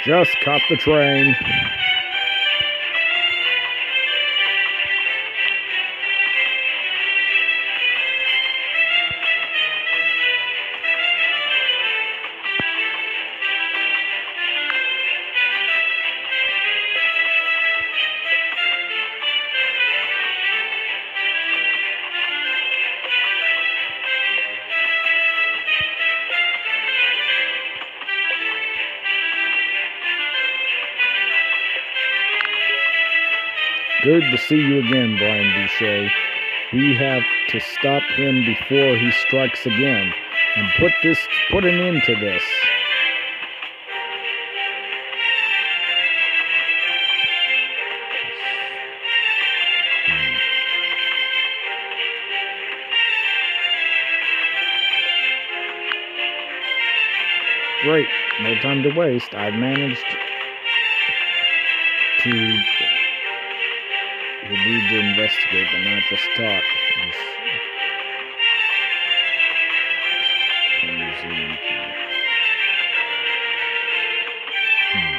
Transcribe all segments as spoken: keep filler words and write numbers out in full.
Just caught the train. Good to see you again, Brian Boucher. We have to stop him before he strikes again and put this put an end to this. Great, no time to waste. I've managed to We need to investigate, but not just talk. Hmm.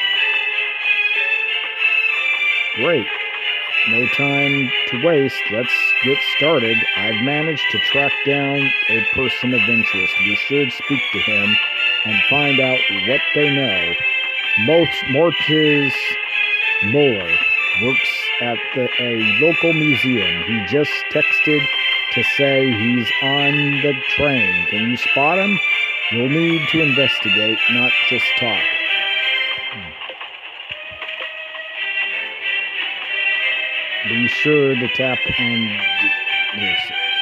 Great. No time to waste. Let's get started. I've managed to track down a person of interest. We should speak to him and find out what they know. Mortis Muller works at the, a local museum. He just texted to say he's on the train. Can you spot him? You'll need to investigate, not just talk. Be sure to tap on this.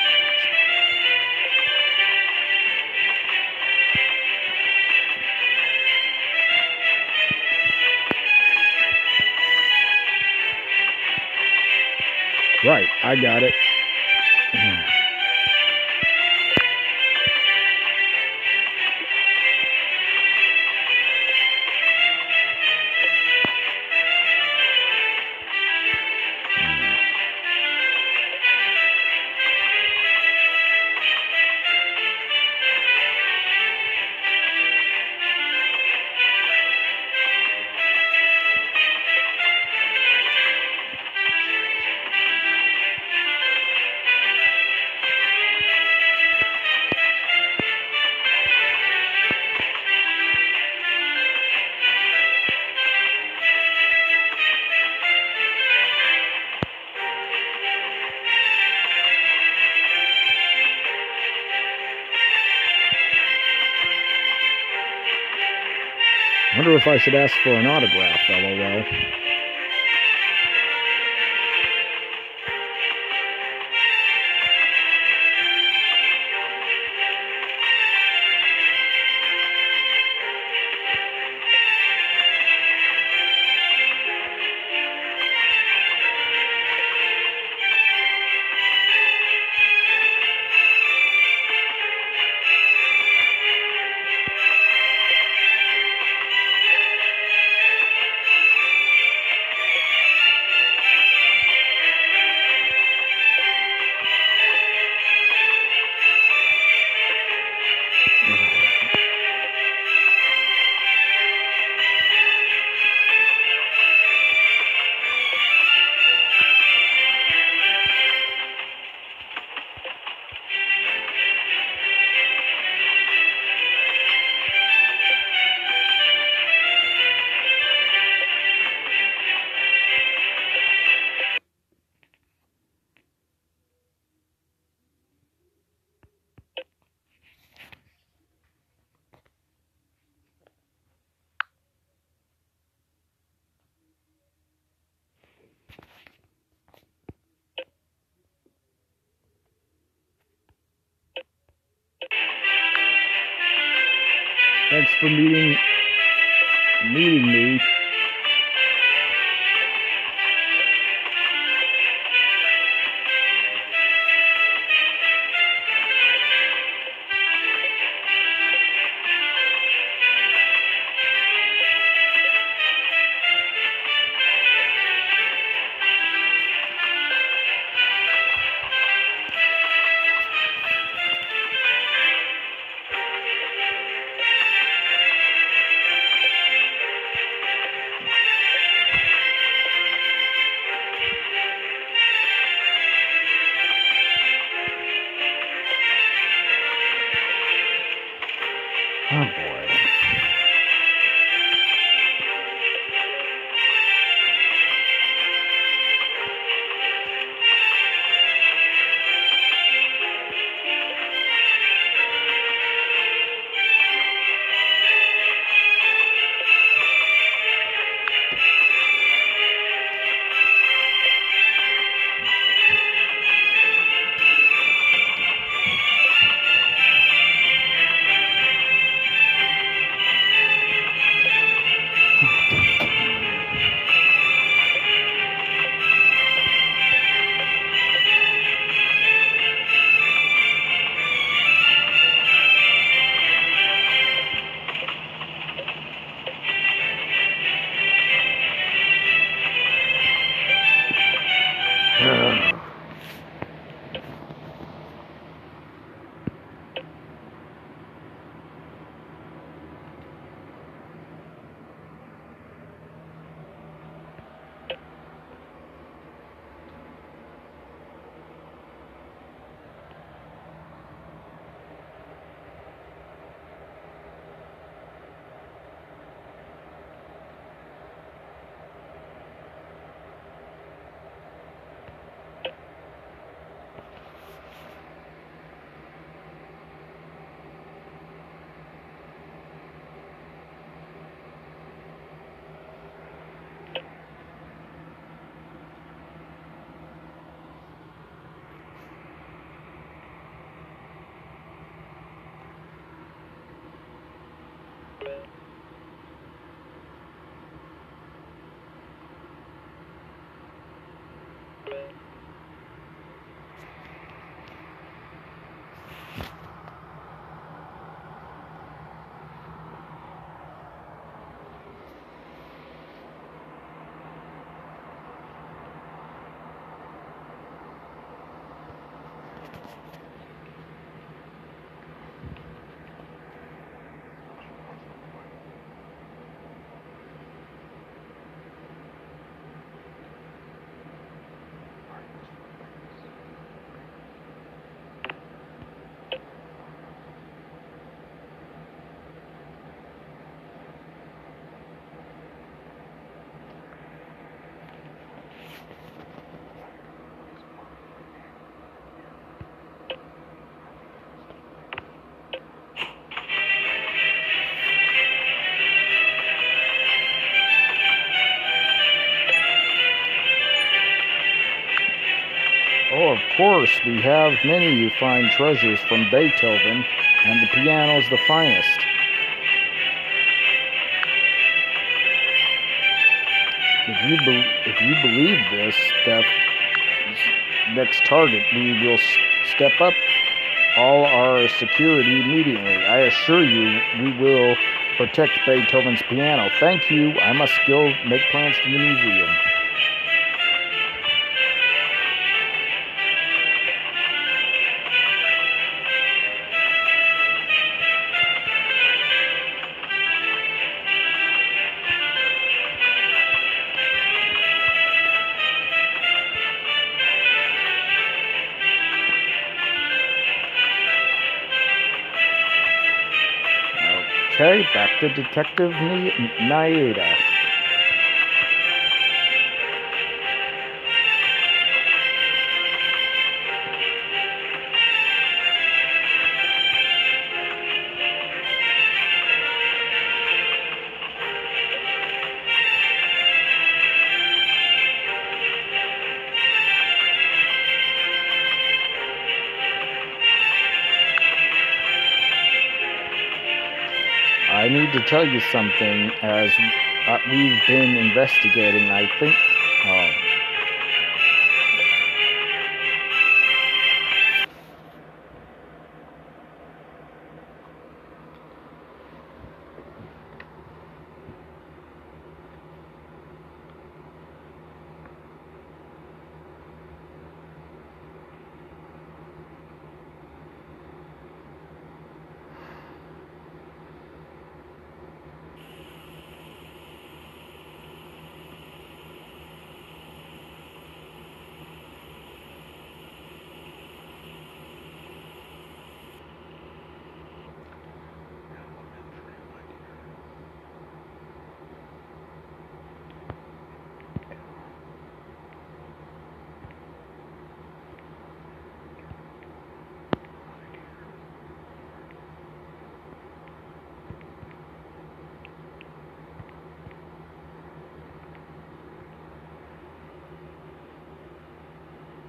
Right, I got it. I wonder if I should ask for an autograph, LOL. Thanks for meeting, meeting me. Oh boy. Oh, of course, we have many you find treasures from Beethoven, and the piano's the finest. If you, be- if you believe this, that next target, we will s- step up all our security immediately. I assure you, we will protect Beethoven's piano. Thank you. I must go make plans to the museum. Okay, back to Detective Nadia. I need to tell you something, as uh, we've been investigating, I think, oh,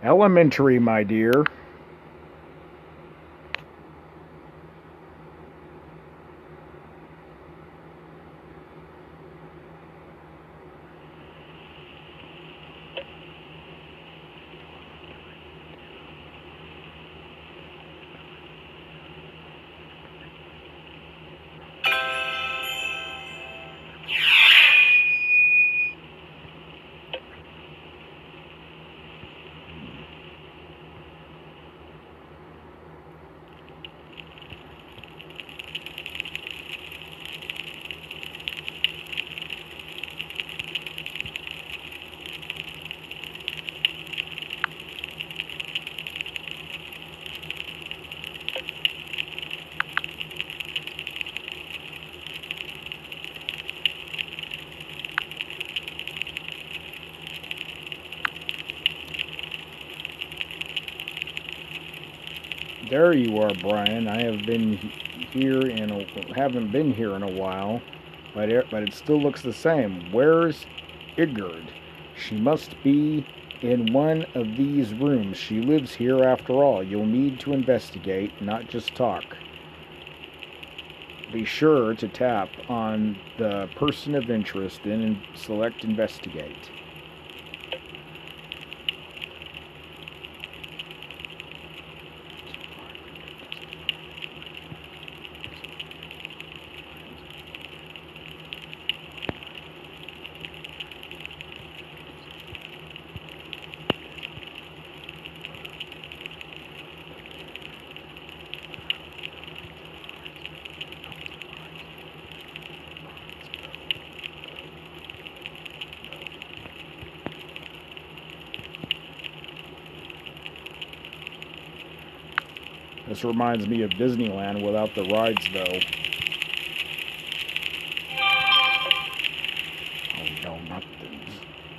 Elementary, my dear. There you are, Brian. I have been here in a, haven't been here in a while, but it, but it still looks the same. Where's Igard? She must be in one of these rooms. She lives here after all. You'll need to investigate, not just talk. Be sure to tap on the person of interest, then select investigate. This reminds me of Disneyland without the rides, though. Oh no, not these.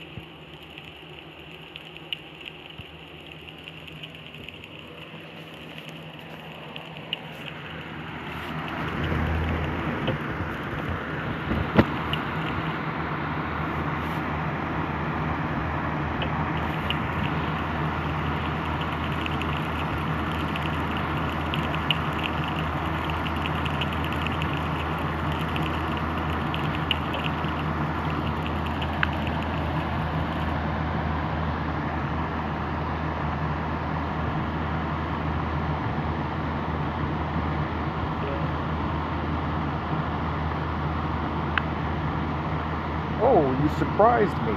Oh, you surprised me.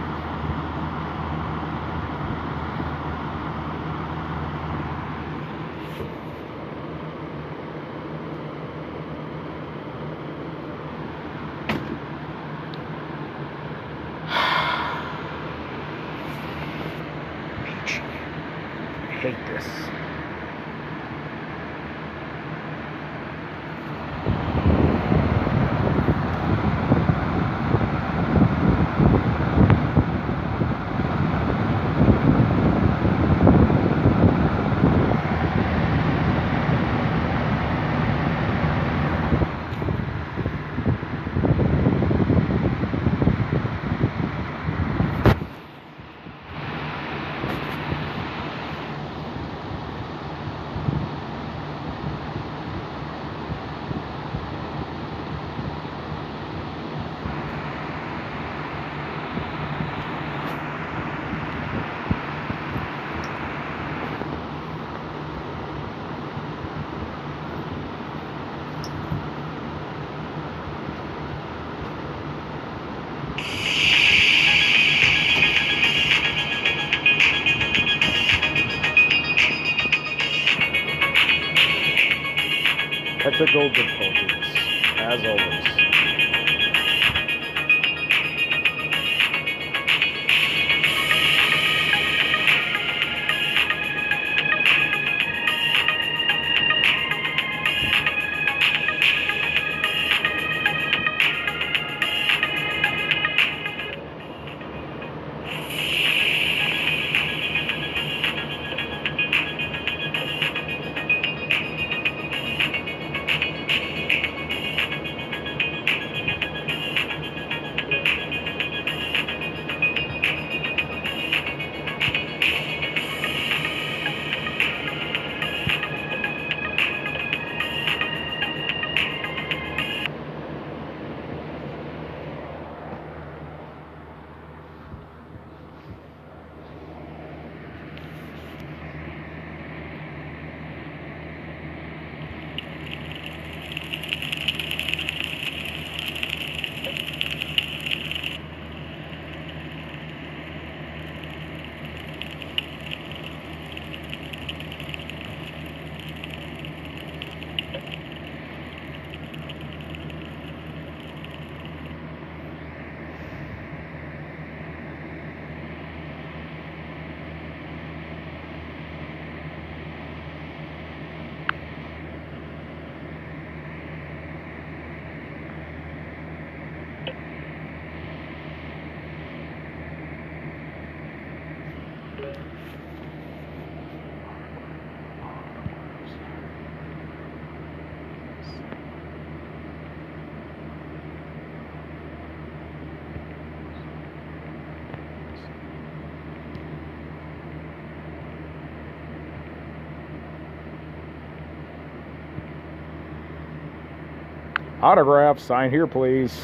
Peachy. I hate this. Technical difficulties, as always. Autograph, sign here, please.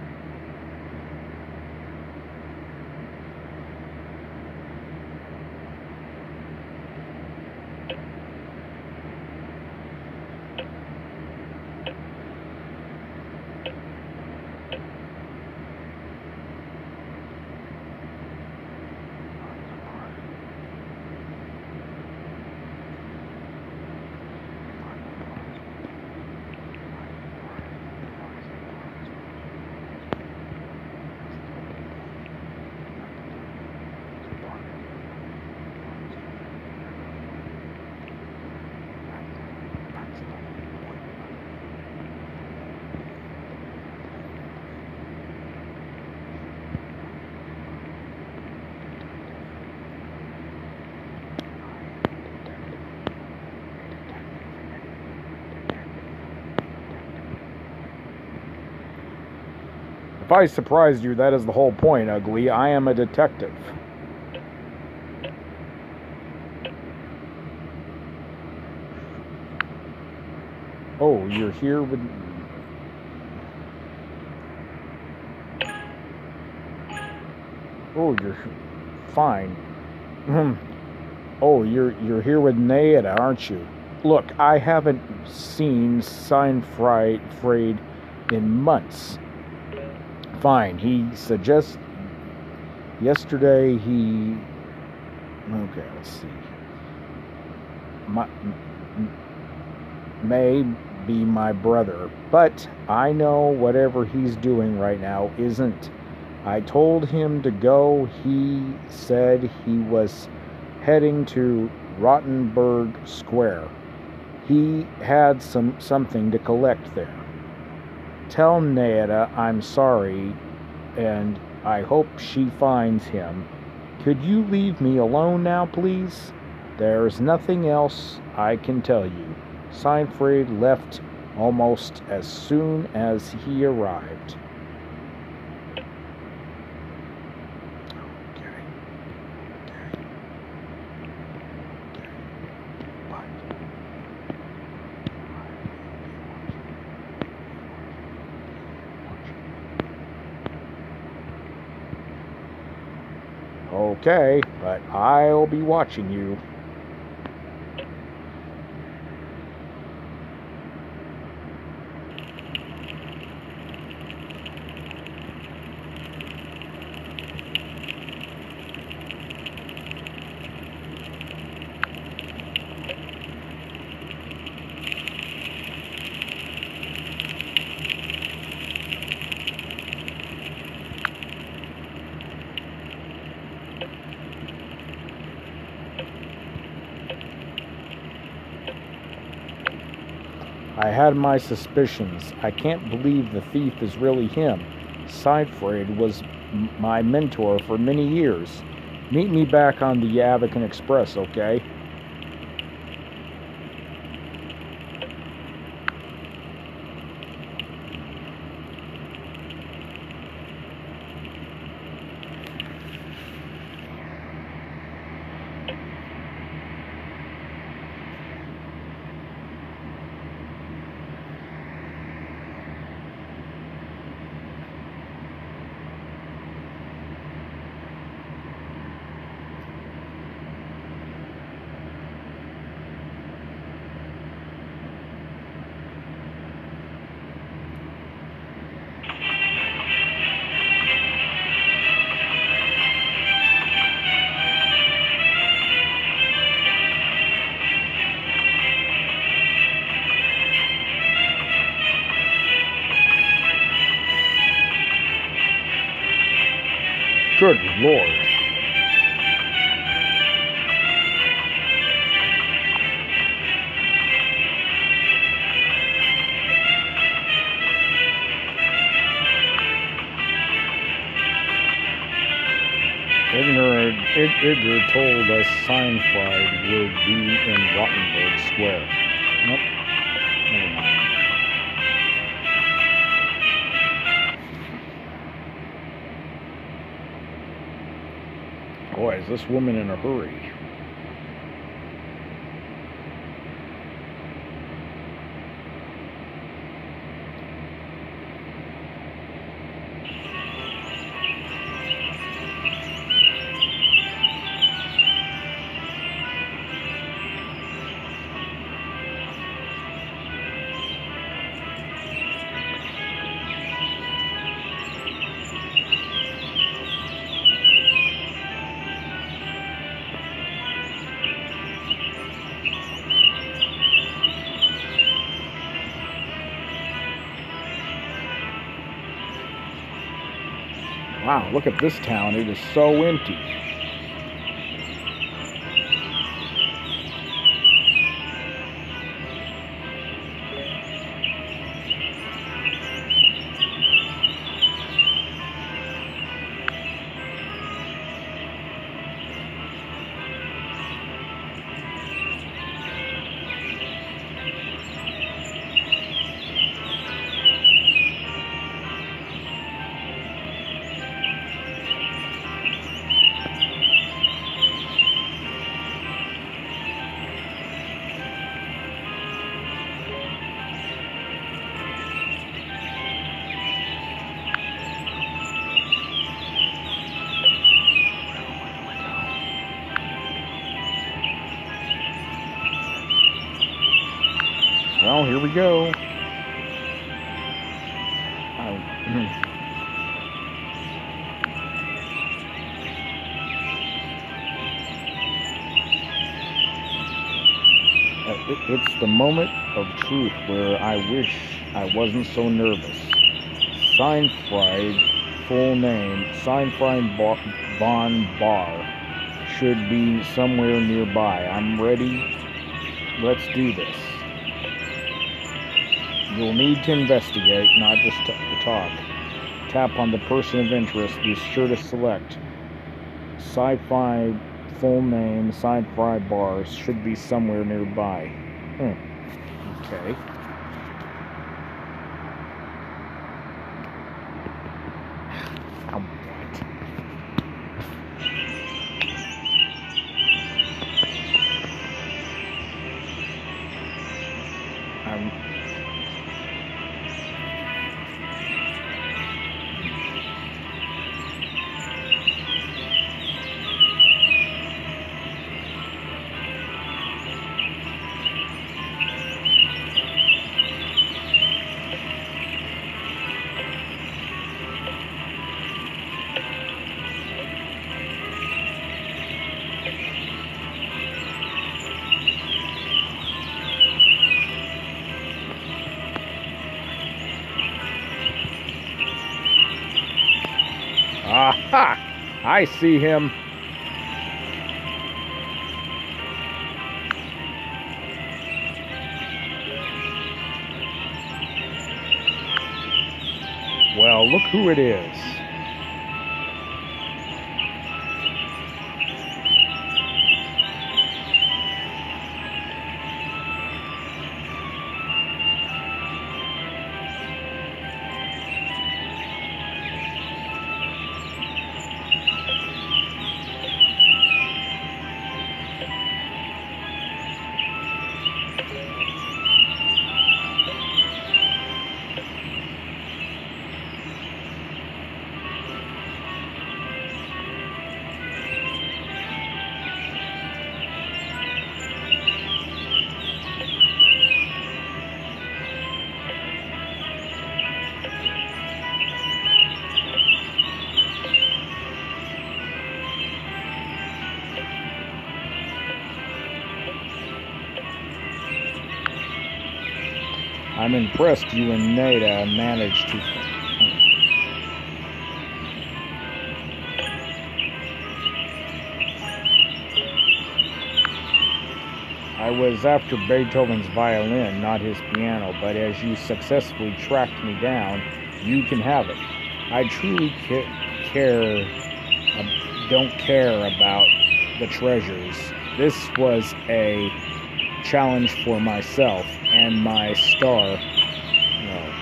If I surprised you, that is the whole point, Ugly. I am a detective. Oh, you're here with... Oh, you're fine. Oh, you're you're here with Nadia, aren't you? Look, I haven't seen Siegfried in months. Fine. He suggests yesterday he. Okay, let's see. My, may be my brother, but I know whatever he's doing right now isn't. I told him to go. He said he was heading to Rotenberg Square. He had some something to collect there. Tell Nadia I'm sorry, and I hope she finds him. Could you leave me alone now, please? There's nothing else I can tell you. Siegfried left almost as soon as he arrived. Okay, but I'll be watching you. I had my suspicions. I can't believe the thief is really him. Siegfried was m my mentor for many years. Meet me back on the Avakin Express, okay? Good Lord. Ignorant, Ig Igor told us Siegfried would be in Rotenberg Square. Nope. Never mind. Boy, is this woman in a hurry. Wow, look at this town. It is so empty. Well, here we go. It's the moment of truth where I wish I wasn't so nervous. Siegfried, full name, Siegfried von Behr, should be somewhere nearby. I'm ready. Let's do this. You'll need to investigate, not just to talk. Tap on the person of interest. Be sure to select. Sci-fi full name, Siegfried Behr, should be somewhere nearby. Hmm. Okay. Oh, what? I'm... Aha! I see him. Well, look who it is. I'm impressed you and Nadia managed to... I was after Beethoven's violin, not his piano, but as you successfully tracked me down, you can have it. I truly ca care, uh, don't care about the treasures. This was a challenge for myself and my star. No.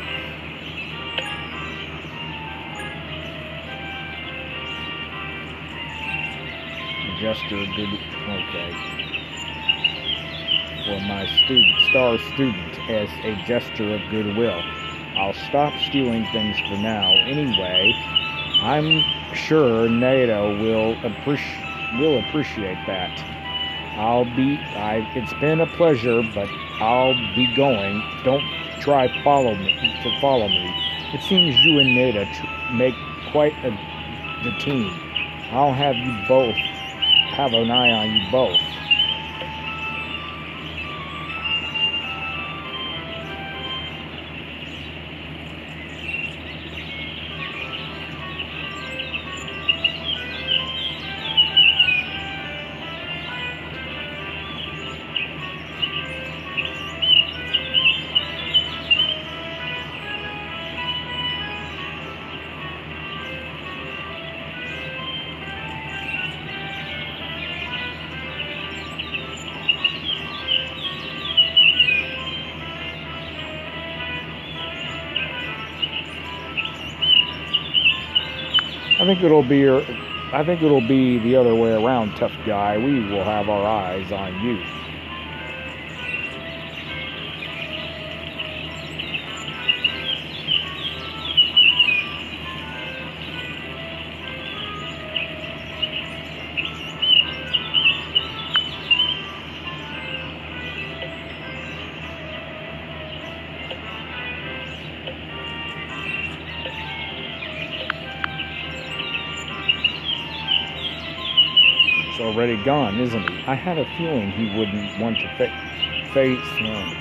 Gesture, good. Okay. For my student, star student, as a gesture of goodwill. I'll stop stealing things for now. Anyway, I'm sure Nadia will appreciate will appreciate that. I'll be. I. It's been a pleasure, but I'll be going. Don't try follow me to follow me. It seems you and Nadia make quite a the team. I'll have you both. Have an eye on you both. I think it'll be, I think it'll be the other way around, tough guy. We will have our eyes on you. Already gone, isn't he? I had a feeling he wouldn't want to fa face him.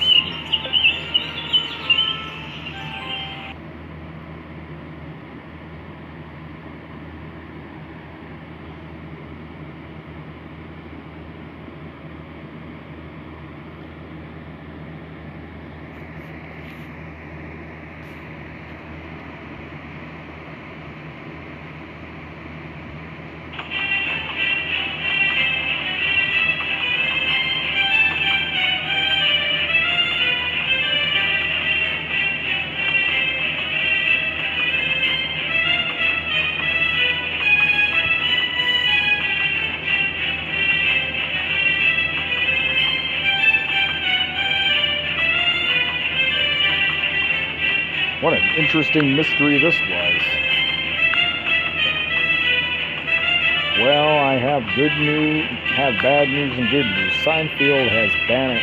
What an interesting mystery this was. Well, I have good news, have bad news and good news. Seinfeld has banished,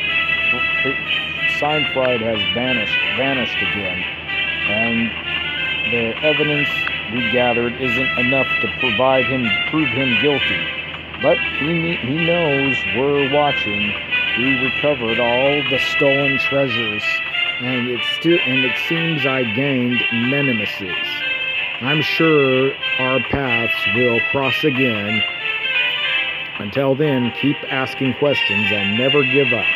Siegfried has banished, vanished again, and the evidence we gathered isn't enough to provide him, prove him guilty. But he he knows we're watching. We recovered all the stolen treasures. And it still, and it seems I gained nemesis. I'm sure our paths will cross again. Until then, keep asking questions and never give up.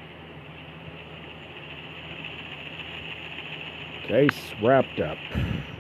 Case wrapped up.